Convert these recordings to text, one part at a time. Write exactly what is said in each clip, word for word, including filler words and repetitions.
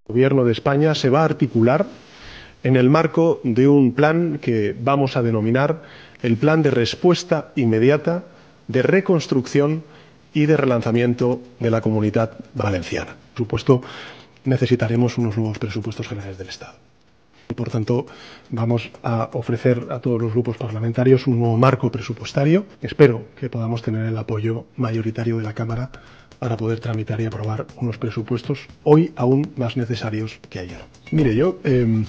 El Gobierno de España se va a articular en el marco de un plan que vamos a denominar el Plan de Respuesta Inmediata, de Reconstrucción y de Relanzamiento de la Comunidad Valenciana. Por supuesto, necesitaremos unos nuevos presupuestos generales del Estado. Y, por tanto, vamos a ofrecer a todos los grupos parlamentarios un nuevo marco presupuestario. Espero que podamos tener el apoyo mayoritario de la Cámara para poder tramitar y aprobar unos presupuestos hoy aún más necesarios que ayer. Mire, yo eh,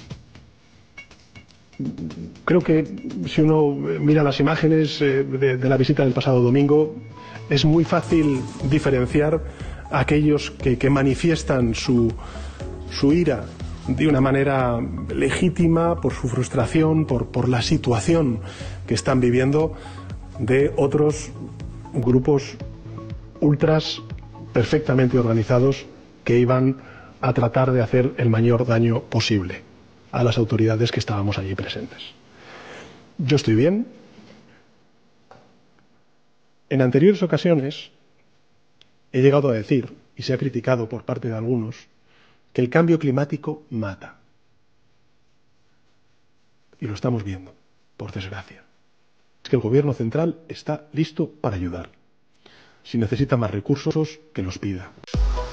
creo que si uno mira las imágenes eh, de, de la visita del pasado domingo, es muy fácil diferenciar a aquellos que, que manifiestan su, su ira de una manera legítima por su frustración, por, por la situación que están viviendo, de otros grupos ultras perfectamente organizados que iban a tratar de hacer el mayor daño posible a las autoridades que estábamos allí presentes. Yo estoy bien. En anteriores ocasiones he llegado a decir, y se ha criticado por parte de algunos, que el cambio climático mata. Y lo estamos viendo, por desgracia. Es que el Gobierno central está listo para ayudar. Si necesita más recursos, que los pida.